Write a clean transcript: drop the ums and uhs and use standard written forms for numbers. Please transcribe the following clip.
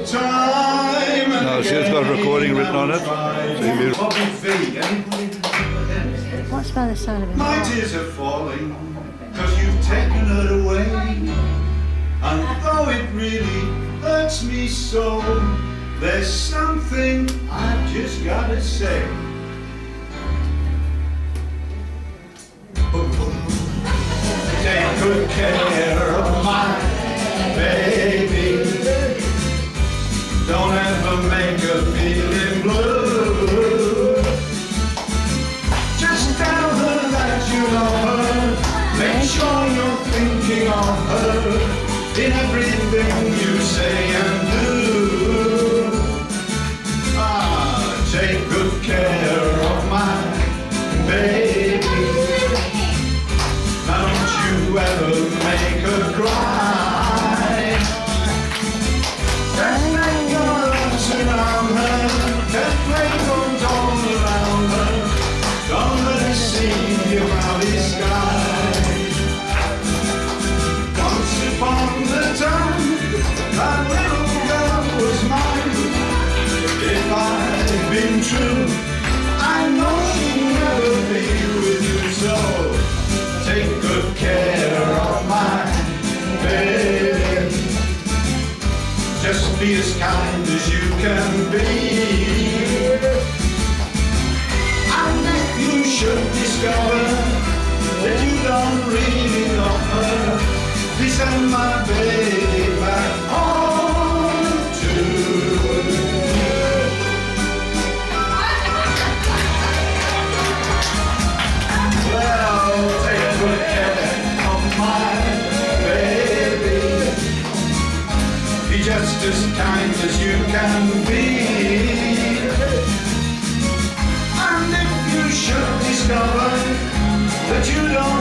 time. No, see, it's got recording written on it. What's by the side of it? My tears are falling, 'cause you've taken her away. And though it really hurts me so, there's something I've just gotta say. Take good care of my baby. Don't ever make her feeling blue. Just tell her that you love her. Make sure you're thinking of her in everything you say and do. Take good care of my baby. Now don't you ever make her cry. Just make your arms around her. Just play bones all around her. Don't let her see your cloudy sky. Once upon a time, that little girl was mine. If I'd been true, I know she'd never be with you. So take good care of my baby. Just be as kind as you can be. And if you should discover that you don't really love her, please send my baby back home to you. Well, take good care of my baby. Be just as kind as you can be. And if you should discover that you don't